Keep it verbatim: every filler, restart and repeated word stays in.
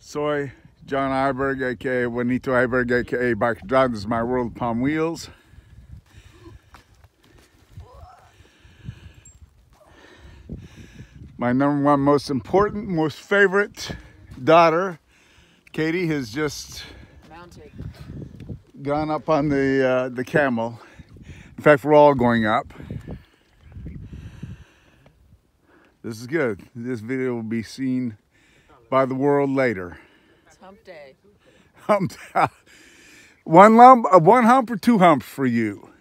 Soy John Iberg, aka Juanito Iberg, aka Biker Drive. This is my world of Palm Wheels. My number one most important, most favorite daughter, Katie, has just mounted. Gone up on the uh, the Camel. In fact, we're all going up. This is good. This video will be seen by the world later. It's hump day. Hump. One lump, uh, one hump or two humps for you?